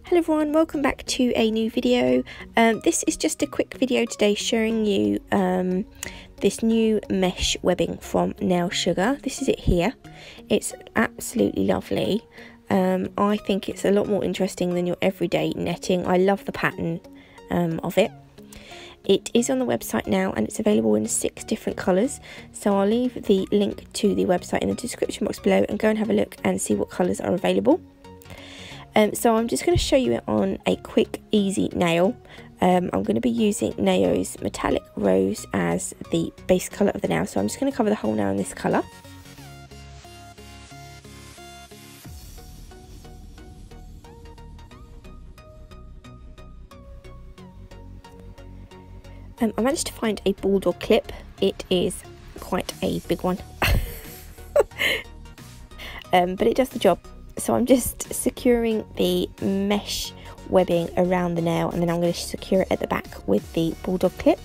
Hello everyone, welcome back to a new video. This is just a quick video today showing you this new mesh webbing from Nail Sugar. This is it here. It's absolutely lovely. I think it's a lot more interesting than your everyday netting. I love the pattern of it. It is on the website now and it's available in 6 different colours. So I'll leave the link to the website in the description box below and go and have a look and see what colours are available. So I'm just going to show you it on a quick, easy nail. I'm going to be using Nayo's Metallic Rose as the base colour of the nail. So I'm just going to cover the whole nail in this colour. I managed to find a bulldog clip. It is quite a big one. But it does the job. So I'm just securing the mesh webbing around the nail and then I'm going to secure it at the back with the bulldog clip.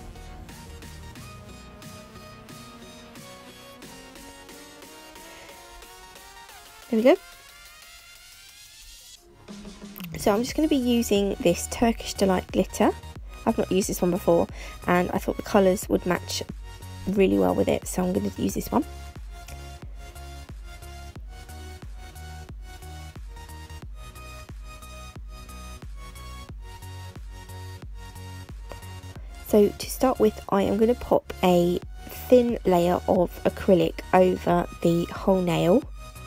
There we go. So I'm just going to be using this Turkish Delight glitter. I've not used this one before and I thought the colours would match really well with it, so I'm going to use this one. So to start with, I am going to pop a thin layer of acrylic over the whole nail.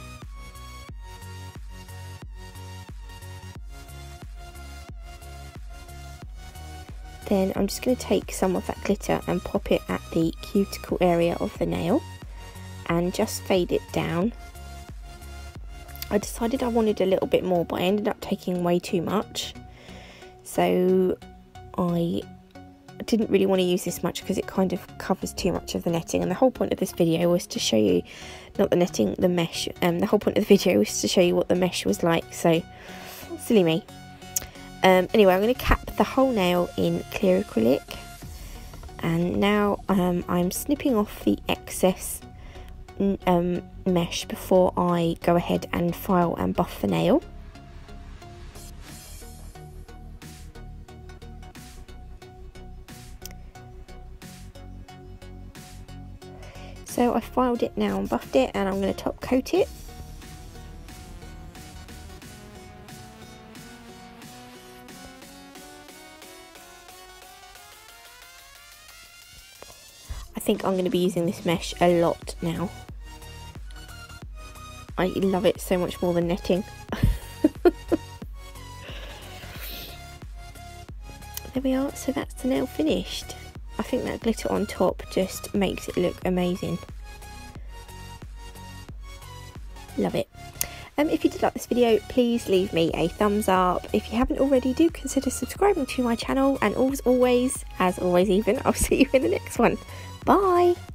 Then I'm just going to take some of that glitter and pop it at the cuticle area of the nail and just fade it down. I decided I wanted a little bit more, but I ended up taking way too much. So I didn't really want to use this much because it kind of covers too much of the netting, and the whole point of this video was to show you, not the netting, the mesh, the whole point of the video was to show you what the mesh was like, so silly me. Anyway, I'm going to cap the whole nail in clear acrylic, and now I'm snipping off the excess mesh before I go ahead and file and buff the nail. So I filed it now and buffed it, and I'm going to top coat it. I think I'm going to be using this mesh a lot now. I love it so much more than netting. There we are, so that's the nail finished. I think that glitter on top just makes it look amazing. Love it. If you did like this video, please leave me a thumbs up. If you haven't already, do consider subscribing to my channel, and as always even, I'll see you in the next one. Bye!